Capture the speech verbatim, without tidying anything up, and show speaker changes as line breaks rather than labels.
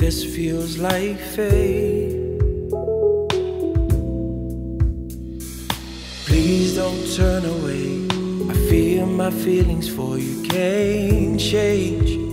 this feels like fate. Please don't turn away. I feel my feelings for you can't change.